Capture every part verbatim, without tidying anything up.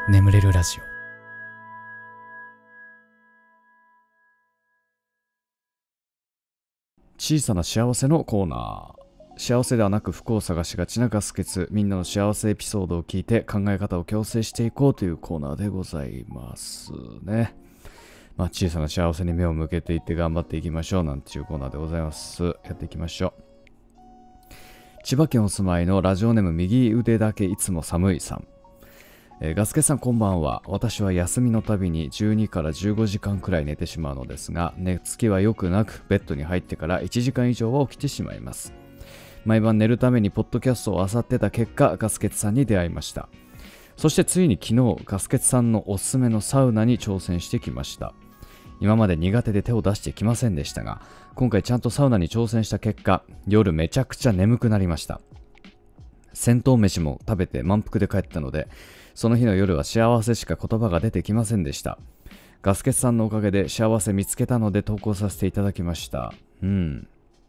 眠れるラジオ。小さな幸せのコーナー。幸せではなく不幸を探しがちなガス欠、みんなの幸せエピソードを聞いて考え方を矯正していこうというコーナーでございますね。まあ、小さな幸せに目を向けていって頑張っていきましょうなんていうコーナーでございます。やっていきましょう。千葉県お住まいのラジオネーム右腕だけいつも寒いさん。えー、ガスケさんこんばんは。私は休みのたびにじゅうにからじゅうごじかんくらい寝てしまうのですが、寝つきは良くなくベッドに入ってからいちじかん以上は起きてしまいます。毎晩寝るためにポッドキャストを漁ってた結果、ガスケツさんに出会いました。そしてついに昨日、ガスケツさんのおすすめのサウナに挑戦してきました。今まで苦手で手を出してきませんでしたが、今回ちゃんとサウナに挑戦した結果、夜めちゃくちゃ眠くなりました。戦闘飯も食べて満腹で帰ったので、その日の夜は幸せしか言葉が出てきませんでした。ガスケツさんのおかげで幸せ見つけたので投稿させていただきました。うん。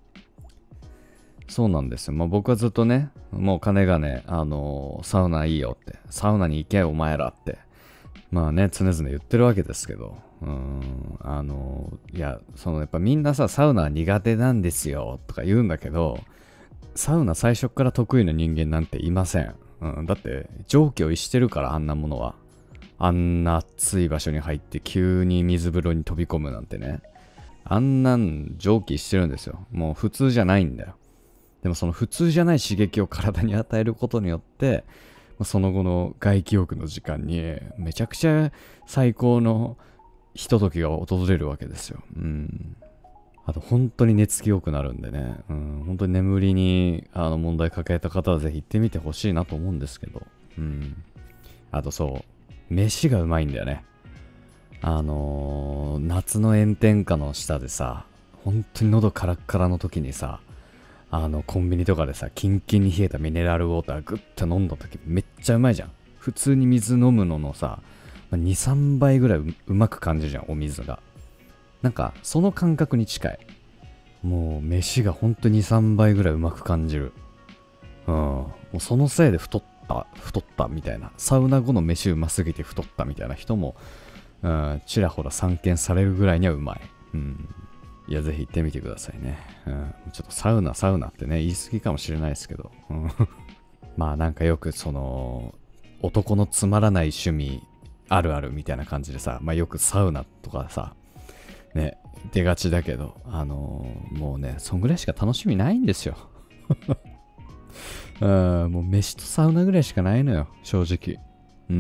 そうなんですよ。まあ、僕はずっとね、もう金がね、あのー、サウナいいよって、サウナに行けお前らって、まあね、常々言ってるわけですけど、うーん、あのー、いや、そのやっぱみんなさ、サウナ苦手なんですよとか言うんだけど、サウナ最初から得意な人間なんていません。うん、だって、蒸気を逸してるから、あんなものは。あんな暑い場所に入って急に水風呂に飛び込むなんてね。あんなん蒸気してるんですよ。もう普通じゃないんだよ。でもその普通じゃない刺激を体に与えることによって、その後の外気浴の時間にめちゃくちゃ最高のひとときが訪れるわけですよ。うん。あと本当に寝つき良くなるんでね、うん、本当に眠りにあの問題抱えた方はぜひ行ってみてほしいなと思うんですけど、うん。あとそう、飯がうまいんだよね。あのー、夏の炎天下の下でさ、本当に喉カラッカラの時にさ、あのコンビニとかでさ、キンキンに冷えたミネラルウォーターグッと飲んだ時めっちゃうまいじゃん。普通に水飲むののさ、に、さんばいぐらいう、うまく感じるじゃん、お水が。なんかその感覚に近い。もう飯がほんとに、さんばいぐらいうまく感じる。うん。もうそのせいで太った、太ったみたいな。サウナ後の飯うますぎて太ったみたいな人も、うん、ちらほら散見されるぐらいにはうまい。うん。いや、ぜひ行ってみてくださいね。うん。ちょっとサウナ、サウナってね、言い過ぎかもしれないですけど。うん、まあなんかよくその、男のつまらない趣味あるあるみたいな感じでさ、まあよくサウナとかさ、ね、出がちだけど、あのー、もうね、そんぐらいしか楽しみないんですよ。うん、もう飯とサウナぐらいしかないのよ、正直。うん。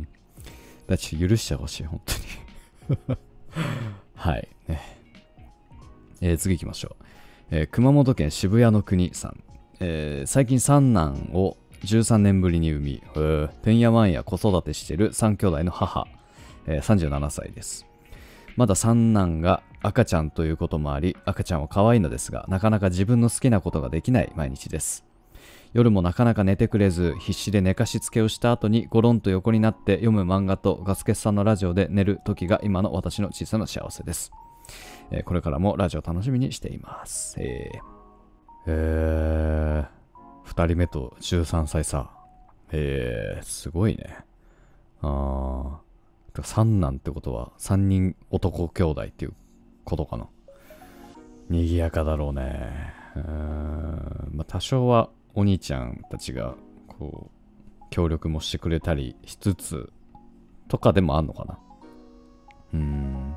だって許してほしい、本当に。はい、ね。えー、次行きましょう。えー、熊本県渋谷の国さん。えー、最近三男をじゅうさんねんぶりに産み、えー、てんやわんや子育てしてる三兄弟の母、えー、さんじゅうななさいです。まだ三男が赤ちゃんということもあり、赤ちゃんは可愛いのですが、なかなか自分の好きなことができない毎日です。夜もなかなか寝てくれず、必死で寝かしつけをした後にゴロンと横になって読む漫画とガスケツさんのラジオで寝る時が今の私の小さな幸せです。えー、これからもラジオ楽しみにしています。えー、えー、ふたりめとじゅうさんさい差。えー、すごいね。あー。三男ってことはさんにん男兄弟っていうことかな。賑やかだろうね。うーん、まあ、多少はお兄ちゃんたちがこう協力もしてくれたりしつつとかでもあんのかな。うーん。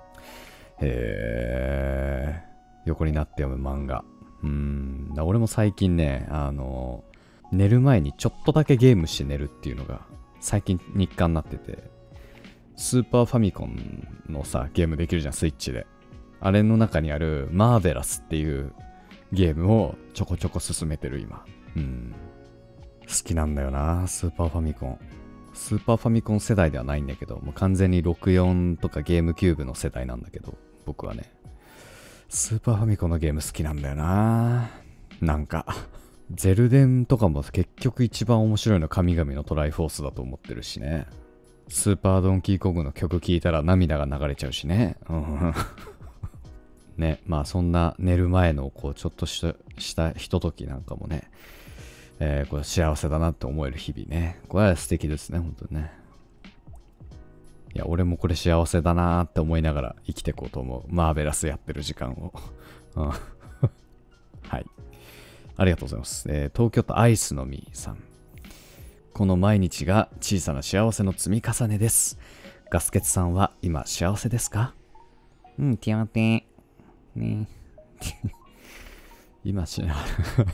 へー。横になって読む漫画。うーん。俺も最近ね、あの寝る前にちょっとだけゲームして寝るっていうのが最近日課になってて。スーパーファミコンのさ、ゲームできるじゃん、スイッチで。あれの中にあるマーベラスっていうゲームをちょこちょこ進めてる今。うん。好きなんだよな、スーパーファミコン。スーパーファミコン世代ではないんだけど、もう完全にろくじゅうよんとかゲームキューブの世代なんだけど、僕はね。スーパーファミコンのゲーム好きなんだよな。なんか。ゼルデンとかも結局一番面白いのは神々のトライフォースだと思ってるしね。スーパードンキーコングの曲聴いたら涙が流れちゃうしね。ね、まあそんな寝る前のこうちょっとしたしたひとときなんかもね、えー、これ幸せだなって思える日々ね。これは素敵ですね、本当にね。 いや、俺もこれ幸せだなーって思いながら生きていこうと思う。マーベラスやってる時間を。うん、はい。ありがとうございます。えー、東京都アイスのみさん。この毎日が小さな幸せの積み重ねです。ガスケツさんは今幸せですか？うん、ティアテン。ね今しな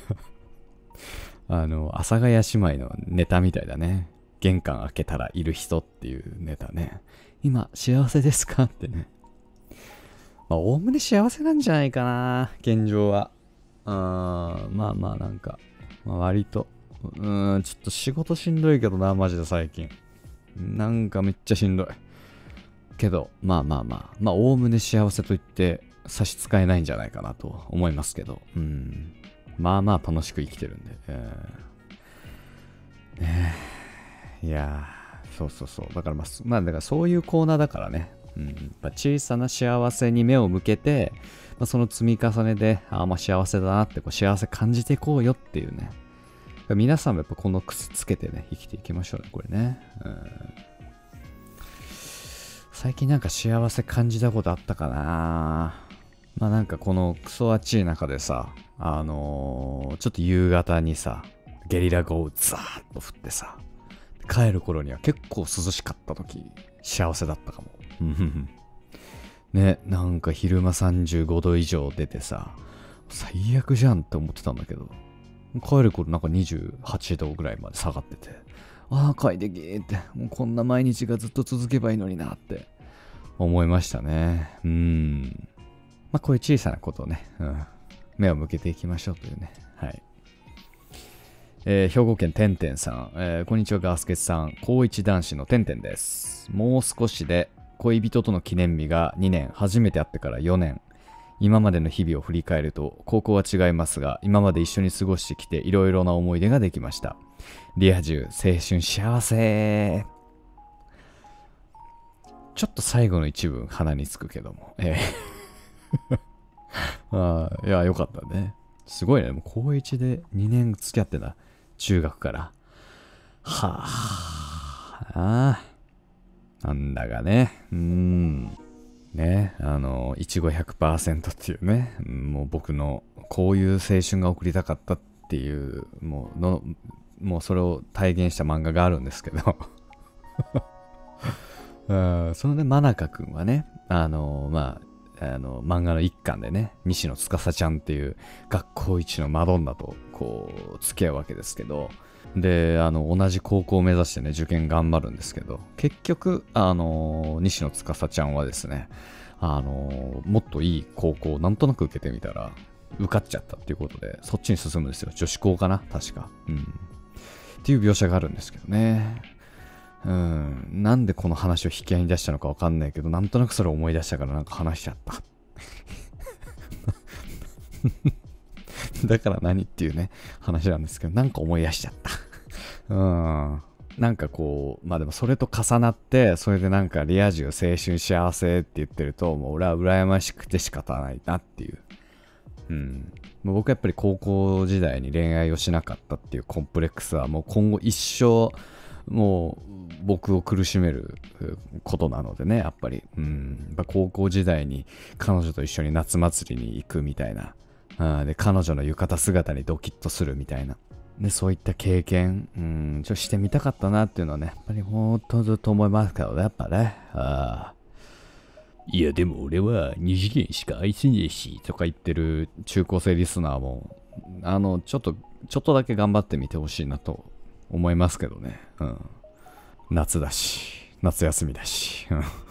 あの、阿佐ヶ谷姉妹のネタみたいだね。玄関開けたらいる人っていうネタね。今幸せですかってね。まあ、おおむね幸せなんじゃないかな、現状は。あーまあまあなんか、まあ、割と、うーん、ちょっと仕事しんどいけどな、マジで最近。なんかめっちゃしんどい。けど、まあまあまあ、まあ、おおむね幸せと言って差し支えないんじゃないかなと思いますけど、うん。まあまあ楽しく生きてるんで。えー、ねえ。いやー、そうそうそう。だからまあ、まあ、だからそういうコーナーだからね。うん、やっぱ小さな幸せに目を向けて、まあ、その積み重ねで、ああ、まあ幸せだなって、こう幸せ感じていこうよっていうね。皆さんもやっぱこの癖つけてね、生きていきましょうね、これね。うん、最近なんか幸せ感じたことあったかな。まあなんかこのクソ暑い中でさ、あのー、ちょっと夕方にさ、ゲリラ豪雨ザーッと降ってさ、帰る頃には結構涼しかった時、幸せだったかも。ね、なんか昼間さんじゅうごど以上出てさ、最悪じゃんって思ってたんだけど、帰る頃なんかにじゅうはちどぐらいまで下がってて、ああ、快適って、もうこんな毎日がずっと続けばいいのになって思いましたね。うん。まあこういう小さなことをね、うん、目を向けていきましょうというね。はい。えー、兵庫県てんてんさん、えー、こんにちはガースケツさん、高一男子のてんてんです。もう少しで恋人との記念日がにねん、初めて会ってからよねん。今までの日々を振り返ると、高校は違いますが、今まで一緒に過ごしてきていろいろな思い出ができました。リア充、青春幸せ。ちょっと最後の一文鼻につくけども。えーあいや、よかったね。すごいね。もう高いちでにねん付き合ってた。中学から。はあ。ああ。なんだがね。うーん。ね。あの、いちご ひゃくパーセント っていうね。もう僕のこういう青春が送りたかったっていう、もうの、もうそれを体現した漫画があるんですけど。そのね、真中くんはね、あの、まあ、あの漫画の一巻でね、西野司ちゃんっていう学校一のマドンナとこう付き合うわけですけど、で、あの同じ高校を目指してね、受験頑張るんですけど、結局、あの西野司ちゃんはですね、あのもっといい高校をなんとなく受けてみたら受かっちゃったっていうことで、そっちに進むんですよ。女子校かな、確か。うん。っていう描写があるんですけどね。うん、なんでこの話を引き合いに出したのかわかんないけど、なんとなくそれを思い出したからなんか話しちゃった。だから何っていうね、話なんですけど、なんか思い出しちゃった。うん。なんかこう、まあでもそれと重なって、それでなんかリア充青春幸せって言ってると、もう俺は羨ましくて仕方ないなっていう。うん。僕はやっぱり高校時代に恋愛をしなかったっていうコンプレックスはもう今後一生、もう僕を苦しめることなのでね、やっぱり、うん、やっぱ高校時代に彼女と一緒に夏祭りに行くみたいな、あで彼女の浴衣姿にドキッとするみたいな、でそういった経験、うん、ちょっとしてみたかったなっていうのはね、やっぱり本当ずっと思いますけどね、やっぱね。あいやでも俺は二次元しか愛せねえしとか言ってる中高生リスナーも、あのちょっとちょっとだけ頑張ってみてほしいなと思いますけどね。うん。夏だし、夏休みだし。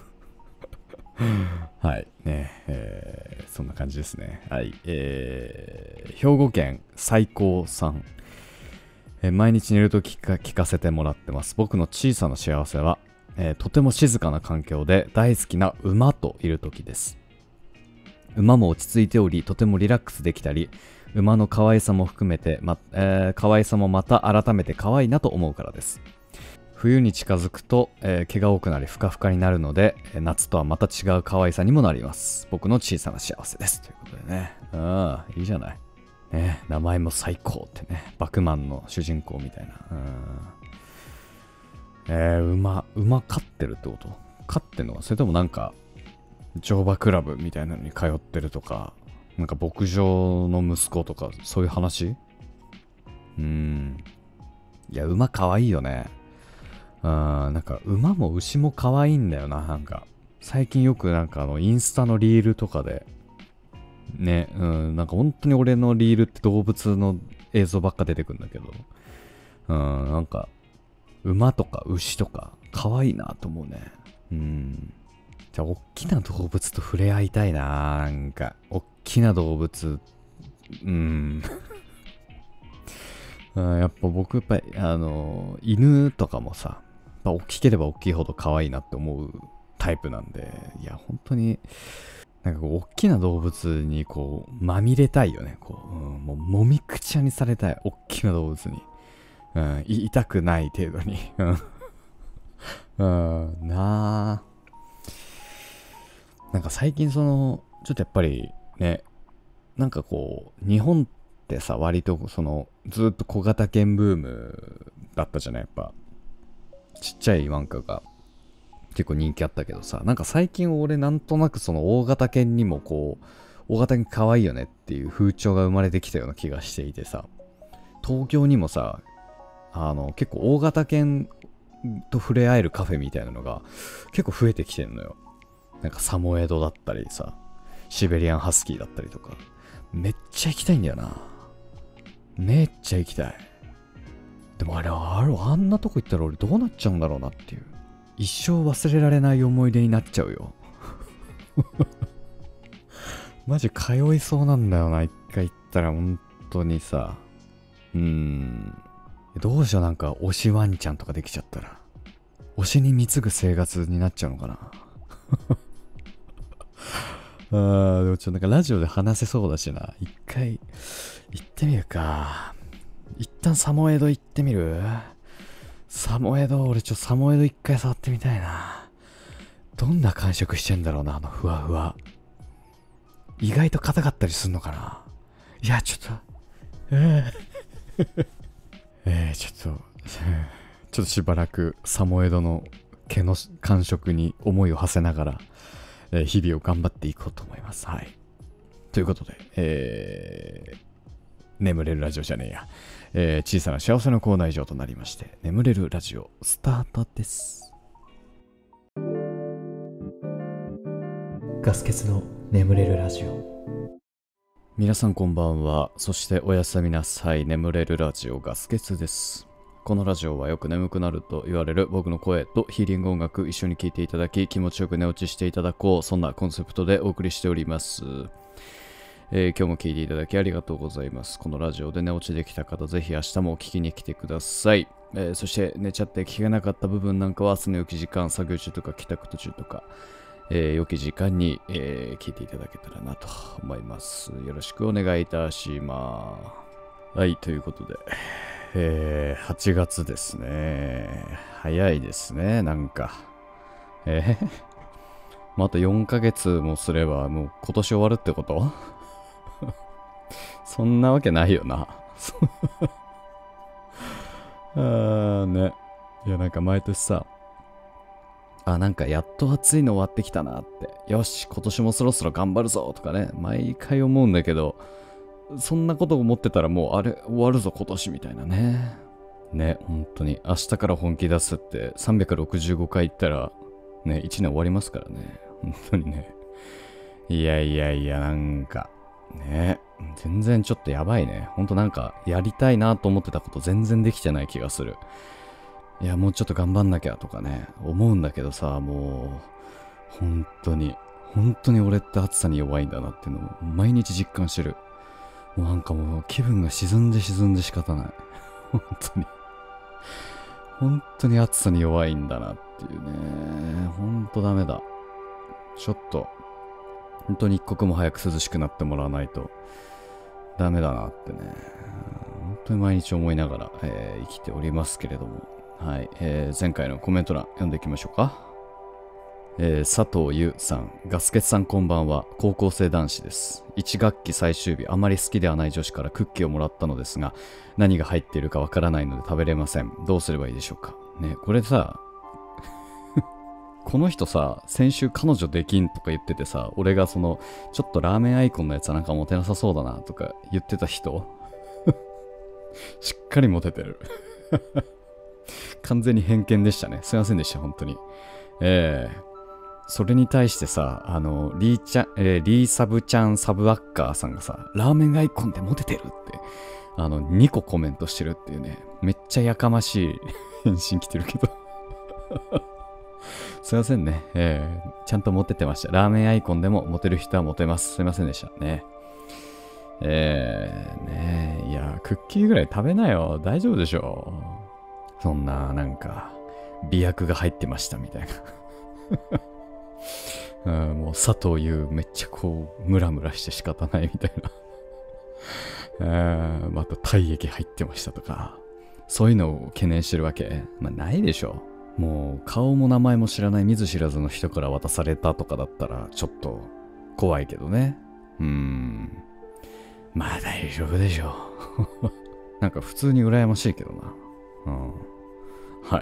はい。ね、えー、そんな感じですね。はい。えー、兵庫県最高さん。えー、毎日寝ると聞か聞かせてもらってます。僕の小さな幸せは、えー、とても静かな環境で大好きな馬といる時です。馬も落ち着いており、とてもリラックスできたり、馬の可愛さも含めて、まえー、可愛さもまた改めて可愛いなと思うからです。冬に近づくと、えー、毛が多くなりふかふかになるので、夏とはまた違う可愛さにもなります。僕の小さな幸せです。ということでね。ああ、いいじゃない。ね、名前も最高ってね。バクマンの主人公みたいな。うんえー、馬、馬飼ってるってこと飼ってんのか、それともなんか乗馬クラブみたいなのに通ってるとか、なんか牧場の息子とかそういう話？うーん。いや、馬可愛いよね。うん、なんか馬も牛も可愛いんだよな。なんか最近よくなんかあのインスタのリールとかでね、うん、なんか本当に俺のリールって動物の映像ばっか出てくるんだけど、うん、なんか馬とか牛とか可愛いなと思うね。うん。じゃあ大きな動物と触れ合いたいな。なんか大きな動物、うん。うんやっぱ僕やっぱりあの犬とかもさ、やっぱ大きければ大きいほど可愛いなって思うタイプなんで、いや本当になんかこう大きな動物にこうまみれたいよね。こう、うん、もうもみくちゃにされたい。大きな動物に、うん、い痛くない程度に、うん、うん、なあ。なんか最近そのちょっとやっぱりね、なんかこう日本ってさ、割とそのずっと小型犬ブームだったじゃない。やっぱちっちゃいワンカが結構人気あったけどさ、なんか最近俺なんとなくその大型犬にもこう大型犬可愛いよねっていう風潮が生まれてきたような気がしていてさ、東京にもさ、あの結構大型犬と触れ合えるカフェみたいなのが結構増えてきてんのよ。なんかサモエドだったりさ、シベリアンハスキーだったりとか、めっちゃ行きたいんだよな。めっちゃ行きたい。でもあれあれあんなとこ行ったら俺どうなっちゃうんだろうなっていう、一生忘れられない思い出になっちゃうよ。マジ通いそうなんだよな。一回行ったら本当にさ、うーん、どうしよう。なんか推しワンちゃんとかできちゃったら推しに貢ぐ生活になっちゃうのかな。あーでもちょっとなんかラジオで話せそうだしな。一回行ってみるか。一旦サモエド行ってみる？サモエド、俺ちょっとサモエド一回触ってみたいな。どんな感触してんだろうな、あのふわふわ。意外と硬かったりすんのかな。いや、ちょっと、えー、えー、ちょっと、ちょっとしばらくサモエドの毛の感触に思いを馳せながら、えー、日々を頑張っていこうと思います。はい。ということで、えー、眠れるラジオじゃねえや。えー、小さな幸せのコーナー以上となりまして、眠れるラジオスタートです。ガス欠の眠れるラジオ。皆さんこんばんは。そしておやすみなさい。眠れるラジオガス欠です。このラジオはよく眠くなると言われる僕の声とヒーリング音楽一緒に聴いていただき、気持ちよく寝落ちしていただこう、そんなコンセプトでお送りしております。えー、今日も聞いていただきありがとうございます。このラジオで寝落ちできた方、ぜひ明日も聞きに来てください。えー、そして寝ちゃって聞けなかった部分なんかは、明日の良き時間、作業中とか帰宅途中とか、えー、良き時間に、えー、聞いていただけたらなと思います。よろしくお願いいたします。はい、ということで、えー、はちがつですね。早いですね、なんか。えー、まあ、あとよんかげつもすれば、もう今年終わるってこと？そんなわけないよな。あーね。いや、なんか毎年さ、あ、なんかやっと暑いの終わってきたなって。よし、今年もそろそろ頑張るぞとかね、毎回思うんだけど、そんなこと思ってたらもうあれ、終わるぞ今年みたいなね。ね、本当に。明日から本気出すってさんびゃくろくじゅうごかい言ったら、ね、いちねん終わりますからね。本当にね。いやいやいや、なんか、ね、全然ちょっとやばいね。ほんとなんか、やりたいなと思ってたこと全然できてない気がする。いや、もうちょっと頑張んなきゃとかね、思うんだけどさ、もう、本当に、本当に俺って暑さに弱いんだなっていうのを毎日実感してる。もうなんかもう気分が沈んで沈んで仕方ない。本当に。本当に暑さに弱いんだなっていうね。本当ダメだ。ちょっと、本当に一刻も早く涼しくなってもらわないとダメだなってね。本当に毎日思いながら、えー、生きておりますけれども。はい、えー、前回のコメント欄読んでいきましょうか。えー、佐藤優さん、ガスケツさんこんばんは。高校生男子です。いち学期最終日、あまり好きではない女子からクッキーをもらったのですが、何が入っているかわからないので食べれません。どうすればいいでしょうか。ね、これさ、 この人さ、先週彼女できんとか言っててさ、俺がその、ちょっとラーメンアイコンのやつはなんかモテなさそうだなとか言ってた人、しっかりモテてる。完全に偏見でしたね。すいませんでした、本当に。えー、それに対してさ、あの、リーちゃん、えー、リーサブちゃんサブアッカーさんがさ、ラーメンアイコンでモテてるって、あの、にこコメントしてるっていうね、めっちゃやかましい返信来てるけど。すいませんね、えー。ちゃんとモテてました。ラーメンアイコンでもモテる人はモテます。すいませんでしたね。えー、ねえ、いや、クッキーぐらい食べなよ。大丈夫でしょ。そんな、なんか、美薬が入ってましたみたいな。うん、もう佐藤優めっちゃこう、ムラムラして仕方ないみたいな。うん、あと体液入ってましたとか、そういうのを懸念してるわけ。まあ、ないでしょ。もう、顔も名前も知らない見ず知らずの人から渡されたとかだったら、ちょっと、怖いけどね。うーん。まあ大丈夫でしょう。なんか普通に羨ましいけどな。うん。はい。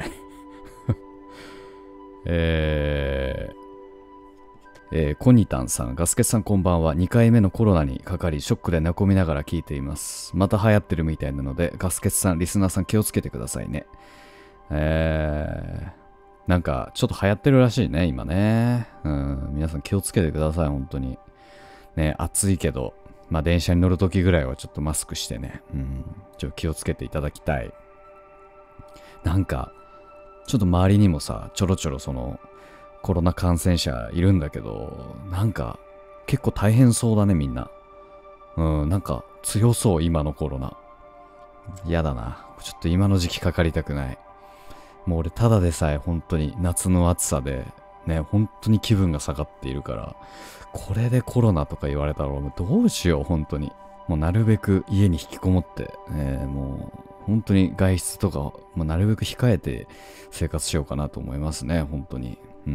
えー、えー、コニタンさん、ガスケツさんこんばんは。にかいめのコロナにかかり、ショックで寝込みながら聞いています。また流行ってるみたいなので、ガスケツさん、リスナーさん気をつけてくださいね。えー、なんかちょっと流行ってるらしいね、今ね。うん、皆さん気をつけてください、本当に。ね、暑いけど、まあ電車に乗るときぐらいはちょっとマスクしてね、うん、ちょっと気をつけていただきたい。なんか、ちょっと周りにもさ、ちょろちょろその、コロナ感染者いるんだけど、なんか、結構大変そうだね、みんな。うん、なんか、強そう、今のコロナ。やだな。ちょっと今の時期かかりたくない。もう俺、ただでさえ本当に夏の暑さで、ね、本当に気分が下がっているから、これでコロナとか言われたらもうどうしよう、本当に。もうなるべく家に引きこもって、えー、もう本当に外出とか、もうなるべく控えて生活しようかなと思いますね、本当に。うん。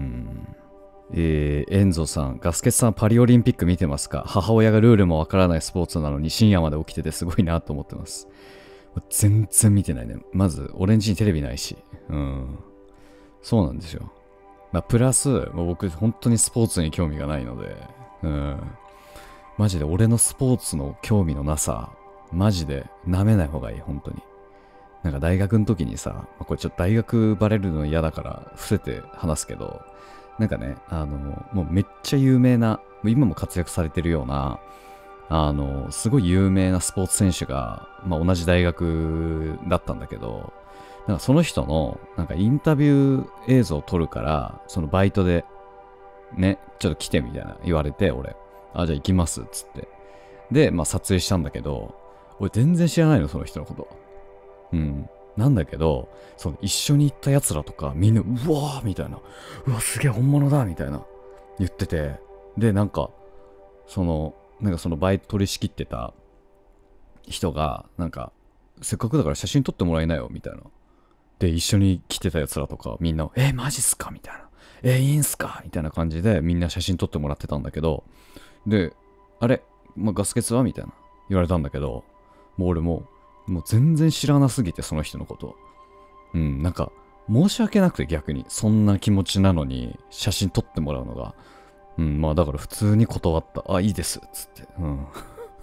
えー、エンゾさん、ガスケツさんパリオリンピック見てますか？母親がルールもわからないスポーツなのに深夜まで起きててすごいなと思ってます。全然見てないね。まず、俺ん家にテレビないし。うん。そうなんですよ。まあ、プラス、もう僕、本当にスポーツに興味がないので、うん。マジで俺のスポーツの興味のなさ、マジで舐めない方がいい、本当に。なんか大学の時にさ、まあ、これちょっと大学バレるの嫌だから伏せて話すけど、なんかね、あの、もうめっちゃ有名な、今も活躍されてるような、あの、すごい有名なスポーツ選手が、まあ、同じ大学だったんだけど、なんかその人の、なんかインタビュー映像を撮るから、そのバイトで、ね、ちょっと来てみたいな言われて、俺、あ、じゃあ行きます、つって。で、まあ撮影したんだけど、俺全然知らないの、その人のこと。うん。なんだけど、その一緒に行った奴らとか、みんな、うわーみたいな、うわ、すげえ本物だみたいな、言ってて、で、なんか、その、なんかそのバイト取り仕切ってた人が、なんか、せっかくだから写真撮ってもらえないよ、みたいな。で、一緒に来てた奴らとか、みんな、えー、マジっすかみたいな。えー、いいんすかみたいな感じで、みんな写真撮ってもらってたんだけど、で、あれ、まあ、ガス欠はみたいな言われたんだけど、もう俺も、もう全然知らなすぎて、その人のこと。うん、なんか、申し訳なくて逆に、そんな気持ちなのに、写真撮ってもらうのが。うん、まあだから普通に断った。あ、いいです、つって。うん。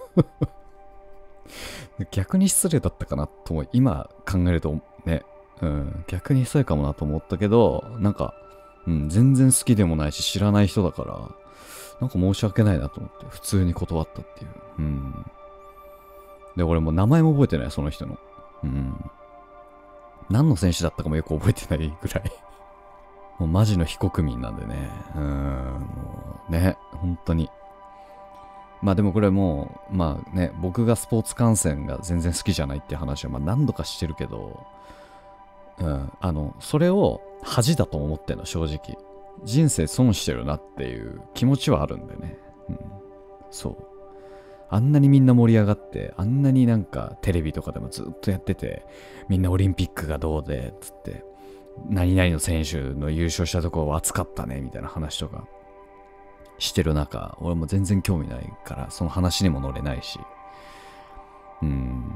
逆に失礼だったかなと思い、今考えるとね、うん、逆に失礼かもなと思ったけど、なんか、うん、全然好きでもないし知らない人だから、なんか申し訳ないなと思って、普通に断ったっていう。うん。で、俺もう名前も覚えてない、その人の。うん。何の選手だったかもよく覚えてないぐらい。もうマジの非国民なんでね。うーん、もうね、本当に。まあでもこれもう、まあね、僕がスポーツ観戦が全然好きじゃないっていう話はまあ何度かしてるけど、うん、あの、それを恥だと思ってんの、正直。人生損してるなっていう気持ちはあるんでね。うん、そう。あんなにみんな盛り上がって、あんなになんかテレビとかでもずっとやってて、みんなオリンピックがどうで、つって、何々の選手の優勝したところは熱かったね、みたいな話とかしてる中、俺も全然興味ないから、その話にも乗れないし。うん。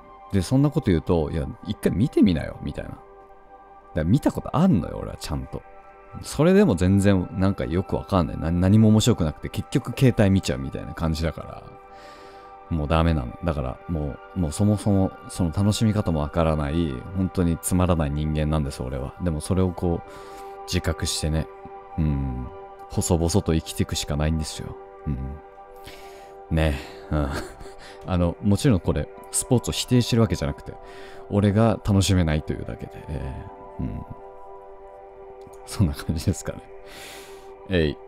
で、そんなこと言うと、いや、一回見てみなよ、みたいな。だから見たことあんのよ、俺はちゃんと。 それでも全然なんかよくわかんない。な何も面白くなくて結局携帯見ちゃうみたいな感じだから、もうダメなの。だからもう、もうそもそもその楽しみ方もわからない、本当につまらない人間なんです、俺は。でもそれをこう、自覚してね、うん、細々と生きていくしかないんですよ。うん。ねえ、うん。あの、もちろんこれ、スポーツを否定してるわけじゃなくて、俺が楽しめないというだけで、えーうん。そんな感じですかね。えい。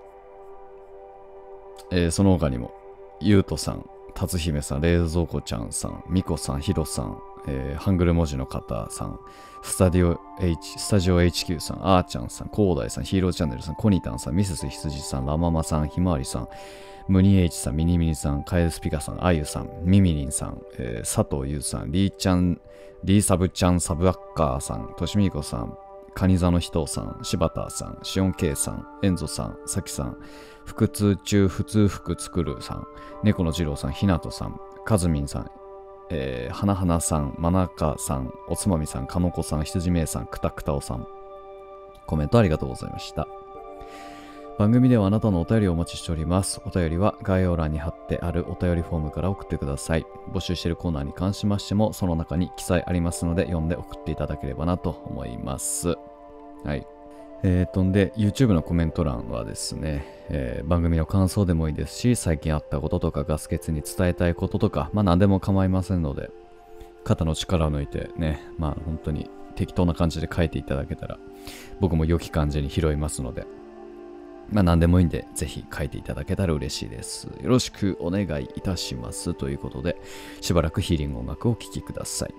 えーその他にも、ゆうとさん、達姫さん、冷蔵庫ちゃんさん、みこさん、ひろさん、えーハングル文字の方さん、スタディオ H、スタジオ エイチキュー さん、あーちゃんさん、コーダイさん、ヒーローチャンネルさん、コニタンさん、ミセス羊さん、ラママさん、ひまわりさん、ムニエイチさん、ミニミニさん、カエルスピカさん、あゆさん、ミミリンさん、えー佐藤優さん、リーちゃん、リーサブちゃん、サブアッカーさん、としみいこさん、カニ座の人さん、柴田さん、シオンケイさん、エンゾさん、サキさん、腹痛中普通服作るさん、猫の二郎さん、ひなとさん、かずみんさん、えー、はなはなさん、まなかさん、おつまみさん、かのこさん、ひつじめいさん、くたくたおさん、コメントありがとうございました。番組ではあなたのお便りをお待ちしております。お便りは概要欄に貼ってあるお便りフォームから送ってください。募集しているコーナーに関しましても、その中に記載ありますので、読んで送っていただければなと思います。はい。えーとんで、YouTube のコメント欄はですね、えー番組の感想でもいいですし、最近あったこととかガス欠に伝えたいこととか、まあ何でも構いませんので、肩の力を抜いてね、まあ本当に適当な感じで書いていただけたら、僕も良き感じに拾いますので、まあ何でもいいんで、ぜひ書いていただけたら嬉しいです。よろしくお願いいたします。ということで、しばらくヒーリング音楽をお聴きください。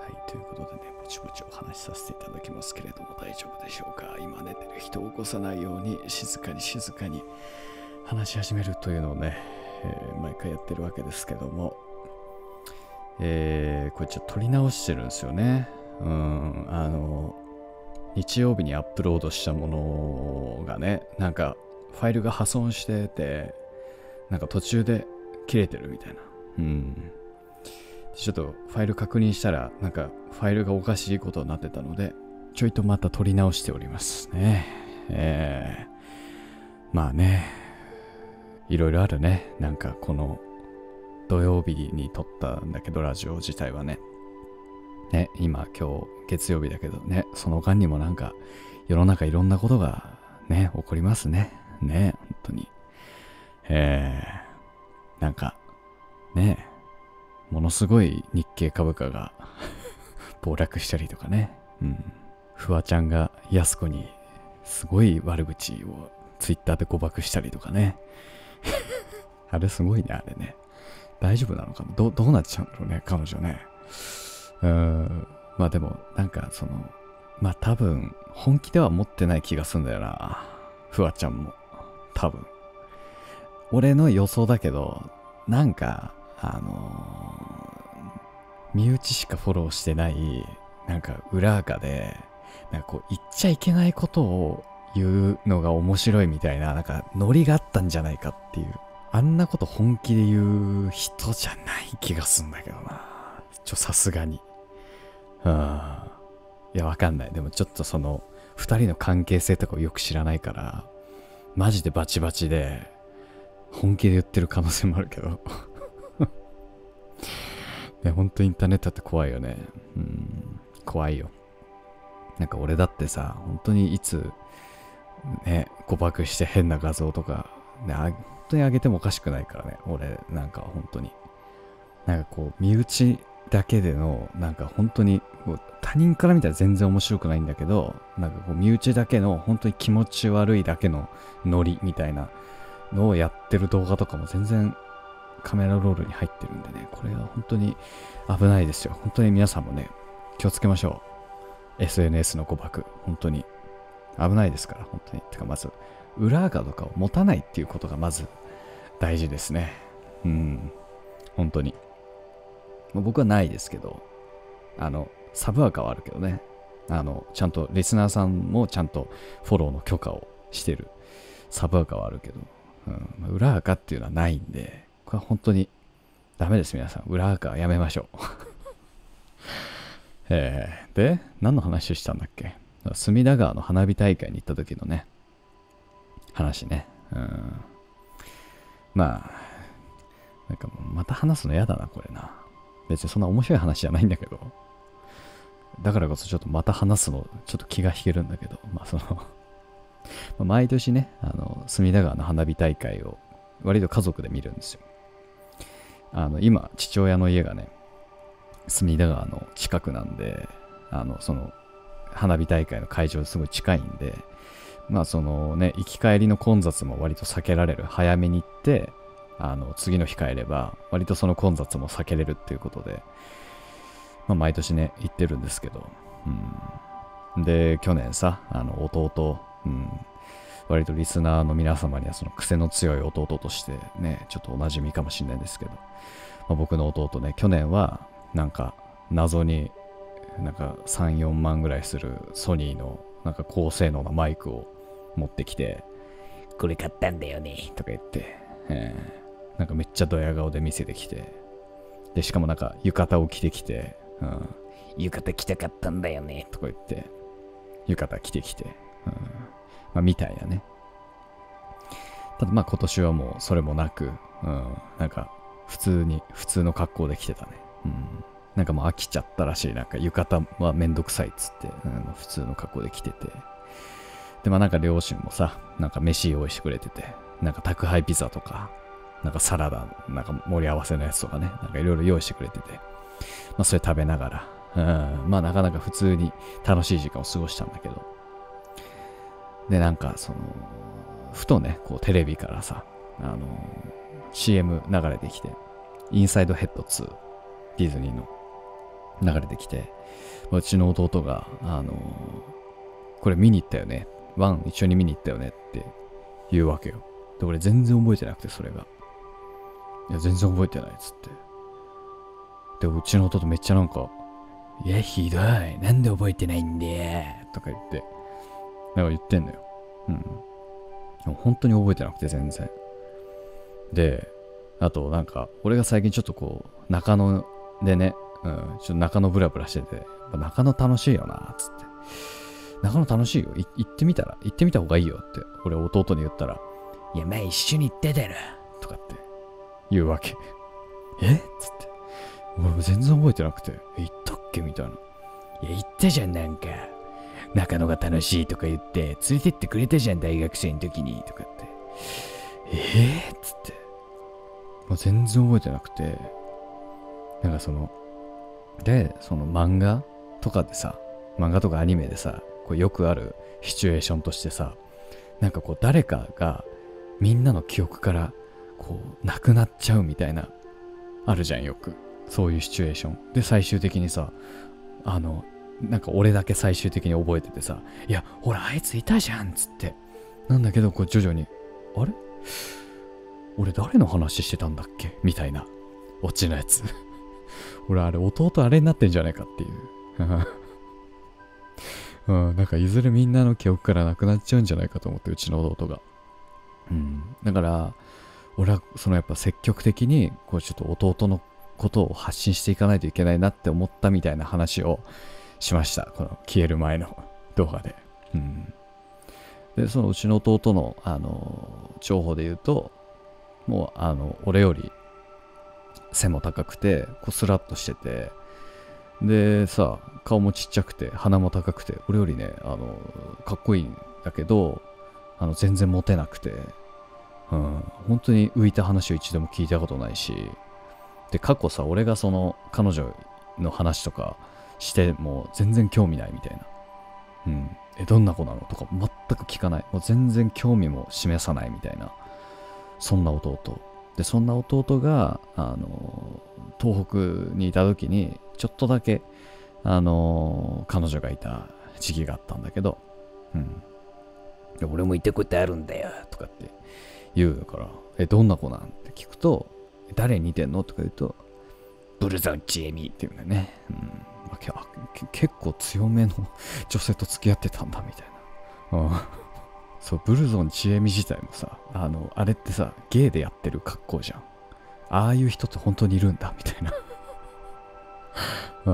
ということでね、ぼちぼちお話しさせていただきますけれども、大丈夫でしょうか。今寝てる人を起こさないように静かに静かに話し始めるというのをね、えー毎回やってるわけですけども、えーこれちょっと撮り直してるんですよね。うん、あの、日曜日にアップロードしたものがね、なんかファイルが破損してて、なんか途中で切れてるみたいな。うん。ちょっとファイル確認したら、なんかファイルがおかしいことになってたので、ちょいとまた撮り直しておりますね。えー、まあね、いろいろあるね。なんかこの土曜日に撮ったんだけど、ラジオ自体はね。ね、今今日月曜日だけどね、その間にもなんか世の中いろんなことがね、起こりますね。ね、本当に。えー、なんか、ね、ものすごい日経株価が暴落したりとかね。うん。フワちゃんがやす子にすごい悪口をツイッターで誤爆したりとかね。あれすごいね、あれね。大丈夫なのかな、ど、どうなっちゃうんだろうね、彼女ね。うーん。まあでも、なんかその、まあ多分、本気では持ってない気がするんだよな。フワちゃんも。多分。俺の予想だけど、なんか、あのー身内しかフォローしてない、なんか裏垢で、なんかこう言っちゃいけないことを言うのが面白いみたいな、なんかノリがあったんじゃないかっていう。あんなこと本気で言う人じゃない気がすんだけどな。ちょ、さすがに。うん。いや、わかんない。でもちょっとその、二人の関係性とかをよく知らないから、マジでバチバチで、本気で言ってる可能性もあるけど。ね、ほんとインターネットって怖いよね。うん、怖いよ。なんか俺だってさ、本当にいつ、ね、誤爆して変な画像とか、ね、本当に上げてもおかしくないからね。俺、なんか本当に。なんかこう、身内だけでの、なんか本当に、他人から見たら全然面白くないんだけど、なんかこう、身内だけの、本当に気持ち悪いだけのノリみたいなのをやってる動画とかも全然、カメラロールに入ってるんでね、これは本当に危ないですよ。本当に皆さんもね、気をつけましょう。エスエヌエス の誤爆、本当に危ないですから、本当に。てかまず、裏垢とかを持たないっていうことがまず大事ですね。うん、本当に。僕はないですけど、あの、サブ垢はあるけどね。あの、ちゃんと、リスナーさんもちゃんとフォローの許可をしてるサブ垢はあるけど、うん、裏垢っていうのはないんで、これは本当にダメです、皆さん。裏垢はやめましょう。えー、で、何の話したんだっけ？隅田川の花火大会に行った時のね、話ね。うん、まあ、なんかもうまた話すの嫌だな、これな。別にそんな面白い話じゃないんだけど。だからこそちょっとまた話すの、ちょっと気が引けるんだけど、まあその毎年ね、あの、隅田川の花火大会を割と家族で見るんですよ。あの、今、父親の家がね、隅田川の近くなんで、あの、その、花火大会の会場すごい近いんで、まあそのね、行き帰りの混雑も割と避けられる。早めに行って、あの、次の日帰れば、割とその混雑も避けれるっていうことで、まあ毎年ね、行ってるんですけど、うん。で、去年さ、あの、弟、うん、割とリスナーの皆様にはその癖の強い弟としてね、ちょっとおなじみかもしれないんですけど、まあ、僕の弟ね、去年はなんか謎になんかさん、よんまんぐらいするソニーのなんか高性能なマイクを持ってきて、これ買ったんだよねとか言って、えー、なんかめっちゃドヤ顔で見せてきて、でしかもなんか浴衣を着てきて、うん、浴衣着たかったんだよねとか言って浴衣着てきて、うん、まあみたいなね。ただまあ今年はもうそれもなく、うん、なんか普通に普通の格好で来てたね。うん、なんかもう飽きちゃったらしい。なんか浴衣はめんどくさいっつって、うん、普通の格好で来てて。でまあなんか両親もさ、なんか飯用意してくれてて、なんか宅配ピザとか、なんかサラダ、なんか盛り合わせのやつとかね、なんかいろいろ用意してくれてて、まあそれ食べながら、うん、まあなかなか普通に楽しい時間を過ごしたんだけど、でなんかその、ふとね、こうテレビからさ、あのー、シーエム 流れてきて、インサイドヘッドツー、ディズニーの、 流れてきて、うちの弟が、あのーこれ見に行ったよね。ワン一緒に見に行ったよねって言うわけよ。で、俺全然覚えてなくて、それが。いや、全然覚えてないっつって。で、うちの弟めっちゃなんか、いや、ひどい。なんで覚えてないんだよ。とか言って、なんか言ってんのよ。うん。でも本当に覚えてなくて、全然。で、あとなんか、俺が最近ちょっとこう、中野でね、うん、ちょっと中野ブラブラしてて、やっぱ中野楽しいよな、つって。中野楽しいよ。い行ってみたら、行ってみた方がいいよって、俺弟に言ったら、いや、前一緒に行ってたら、とかって言うわけ。えっつって。俺全然覚えてなくて、え、行ったっけみたいな。いや、行ったじゃん、なんか。中野が楽しいとか言って、連れてってくれたじゃん、大学生の時に、とかって。えー、っつって。もう全然覚えてなくて。なんかその、で、その漫画とかでさ、漫画とかアニメでさ、こうよくあるシチュエーションとしてさ、なんかこう誰かがみんなの記憶からこうなくなっちゃうみたいな、あるじゃんよく。そういうシチュエーション。で、最終的にさ、あの、なんか俺だけ最終的に覚えててさ、いや、ほら、あいついたじゃんっつって。なんだけど、こう徐々に、あれ俺誰の話してたんだっけみたいな、オチのやつ。俺あれ、弟あれになってんじゃないかっていう。うん、なんかいずれみんなの記憶からなくなっちゃうんじゃないかと思って、うちの弟が。うん。だから、俺はそのやっぱ積極的に、こうちょっと弟のことを発信していかないといけないなって思ったみたいな話をしました。この消える前の動画で。うん。で、そのうちの弟の、あの、情報で言うと、もう、あの、俺より背も高くて、こうスラッとしてて、でさ、顔もちっちゃくて鼻も高くて、俺よりね、あのかっこいいんだけど、あの全然モテなくて、うん、本当に浮いた話を一度も聞いたことないし、で過去さ、俺がその彼女の話とかしても全然興味ないみたいな、うん、えどんな子なのとか全く聞かない、もう全然興味も示さないみたいな、そんな弟で、そんな弟があの東北にいた時にちょっとだけあの彼女がいた時期があったんだけど、うん、で俺も行ったことあるんだよとかって言うから、えどんな子なんって聞くと、誰に似てんのとか言うと、ブルゾンチエミっていうんだよね、うんまあ、け結構強めの女性と付き合ってたんだみたいな、うん、そうブルゾンチエミ自体もさ、あのあれってさゲイでやってる格好じゃん、ああいう人って本当にいるんだみたいなうん、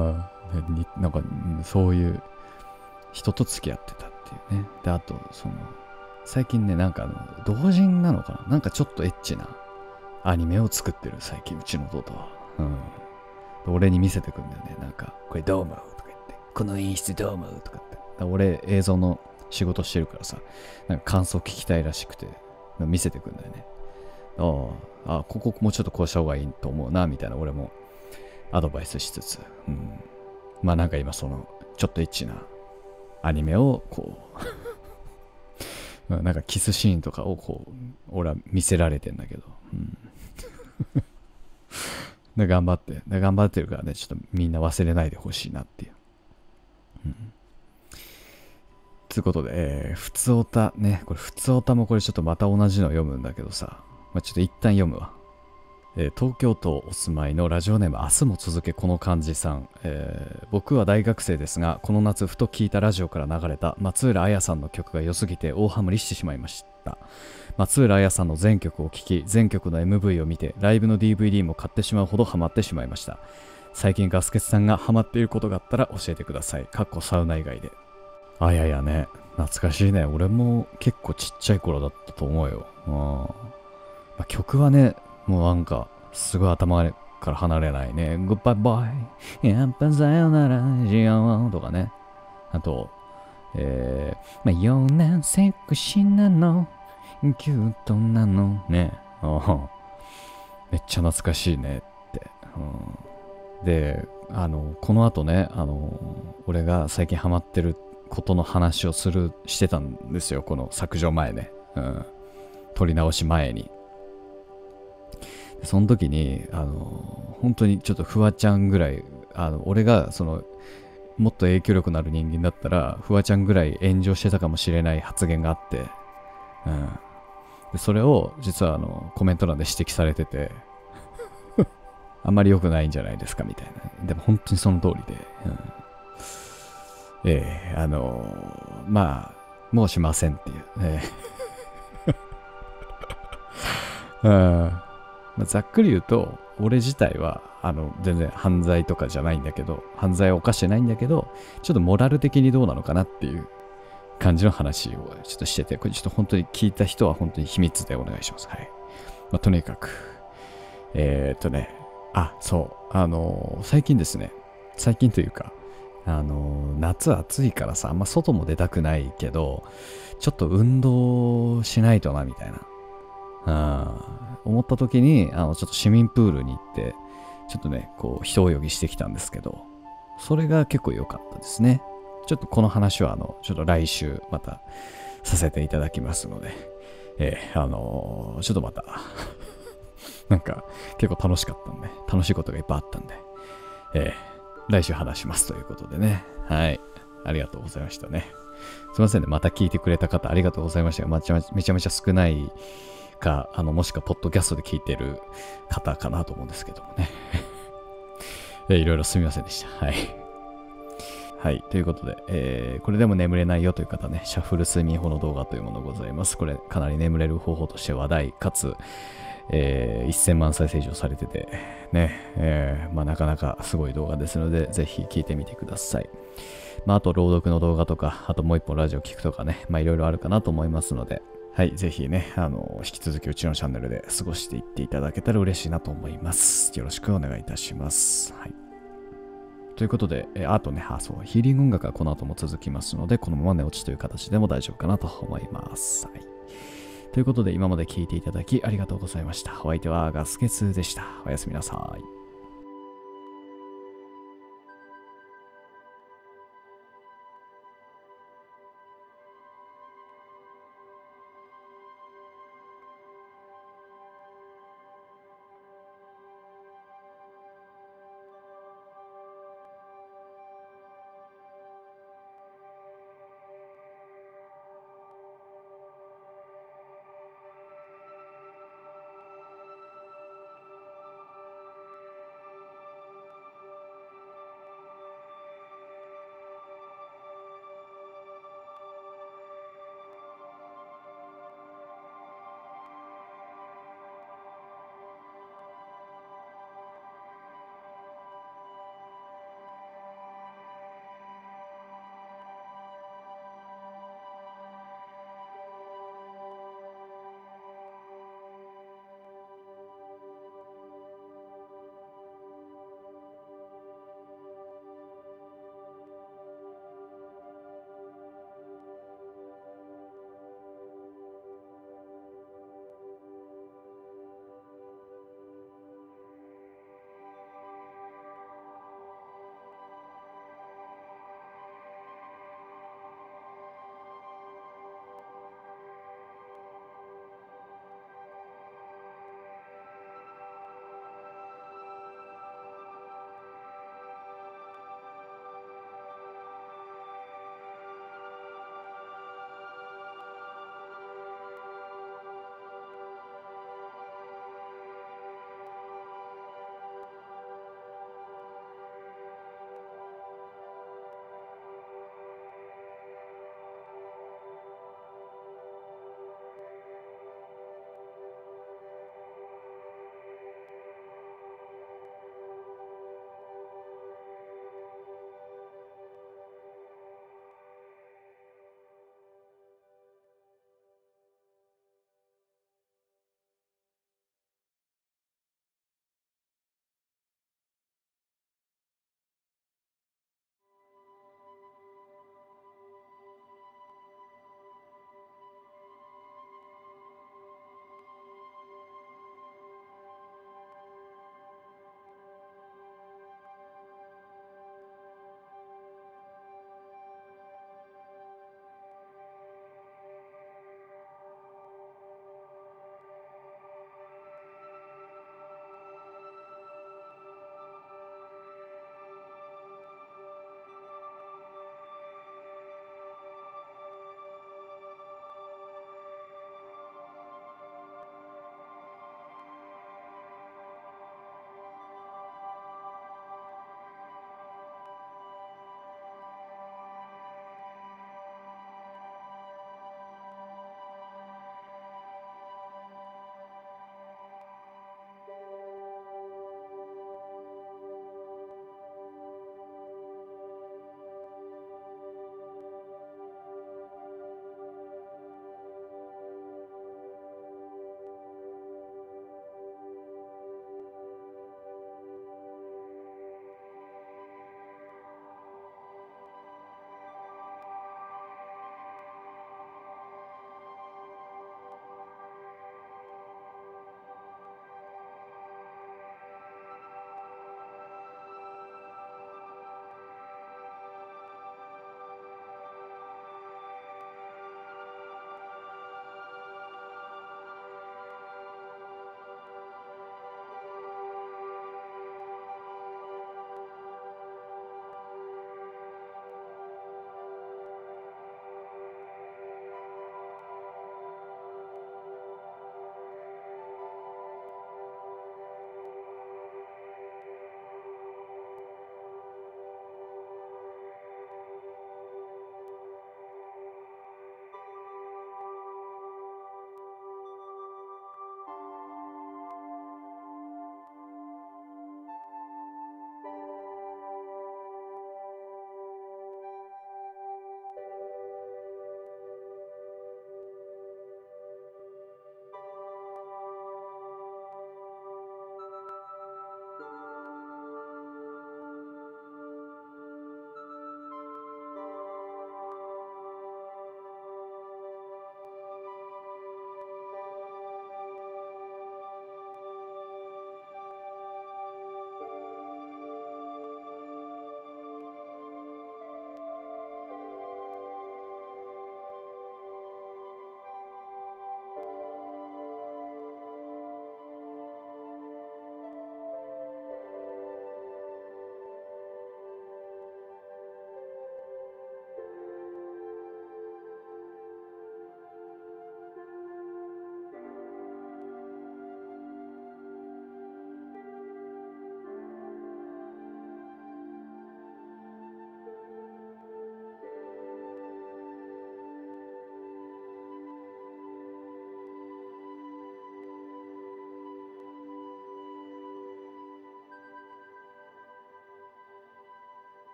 になんかそういう人と付き合ってたっていうね。で、あとその最近ね、なんかあの同人なのかな、なんかちょっとエッチなアニメを作ってる最近、うちの弟は。うん。俺に見せてくんだよね。なんかこれどう思うとか言って、この演出どう思うとかって。俺映像の仕事してるからさ、なんか感想聞きたいらしくて見せてくんだよね。ああ、ここもうちょっとこうした方がいいと思うなみたいな、俺もアドバイスしつつ、うん、まあなんか今そのちょっとエッチなアニメをこうなんかキスシーンとかをこう俺は見せられてんだけど、うん、で頑張ってで頑張ってるからね、ちょっとみんな忘れないでほしいなっていう、うん、ということで、えー、ふつおたね、これふつおたもこれちょっとまた同じの読むんだけどさ、まあ、ちょっと一旦読むわ。えー、東京都お住まいのラジオネーム明日も続けこの漢字さん、えー、僕は大学生ですが、この夏ふと聞いたラジオから流れた松浦綾さんの曲が良すぎて大ハマりしてしまいました。松浦綾さんの全曲を聴き、全曲の エムブイ を見て、ライブの ディーブイディー も買ってしまうほどハマってしまいました。最近ガスケツさんがハマっていることがあったら教えてください。かっこサウナ以外で。あややね、懐かしいね。俺も結構ちっちゃい頃だったと思うよ。あ、まあ、曲はね、もうなんかすごい頭から離れないね。グッバイバイ、やっぱさよならしようとかね。あと、えー、まあ、よねんセクシーなの、キュートなのね。あめっちゃ懐かしいねって。うん、で、あの、この後ね、あの、俺が最近ハマってることの話をする、してたんですよ。この削除前ね。うん。撮り直し前に。その時に、あの、本当にちょっとフワちゃんぐらいあの俺がそのもっと影響力のある人間だったらフワちゃんぐらい炎上してたかもしれない発言があって、うん、でそれを実はあのコメント欄で指摘されててあんまり良くないんじゃないですかみたいな。でも本当にその通りで、うん、えー、あのー、まあもうしませんっていう、えーうんまあ、ざっくり言うと俺自体はあの全然犯罪とかじゃないんだけど、犯罪を犯してないんだけど、ちょっとモラル的にどうなのかなっていう感じの話をちょっとしてて、これちょっと本当に聞いた人は本当に秘密でお願いします。はい。まあ、とにかく、えー、っとね、あ、そう、あのー、最近ですね、最近というか、あのー、夏暑いからさ、あんま外も出たくないけど、ちょっと運動しないとな、みたいな。あ思った時に、あの、ちょっと市民プールに行って、ちょっとね、こう、一泳ぎしてきたんですけど、それが結構良かったですね。ちょっとこの話は、あの、ちょっと来週またさせていただきますので、えー、あのー、ちょっとまた、なんか結構楽しかったんで、楽しいことがいっぱいあったんで、えー、来週話しますということでね。はい。ありがとうございましたね。すいませんね。また聞いてくれた方ありがとうございましたが、めちゃめちゃめちゃ少ないか、あの、もしくはポッドキャストで聞いてる方かなと思うんですけどもね。えー、いろいろすみませんでした。はい。はい。ということで、えー、これでも眠れないよという方ね、シャッフル睡眠法の動画というものございます。これ、かなり眠れる方法として話題、かつ、えー、せんまん再生以上されてて、ね、えー、まあなかなかすごい動画ですので、ぜひ聞いてみてください。まああと朗読の動画とか、あともう一本ラジオ聞くとかね、まあいろいろあるかなと思いますので、はい、ぜひね、あの、引き続きうちのチャンネルで過ごしていっていただけたら嬉しいなと思います。よろしくお願いいたします。はい。ということで、えあとね、あ、そう、ヒーリング音楽はこの後も続きますので、このまま寝落ちという形でも大丈夫かなと思います。はい。ということで、今まで聞いていただきありがとうございました。お相手はガスケツでした。おやすみなさい。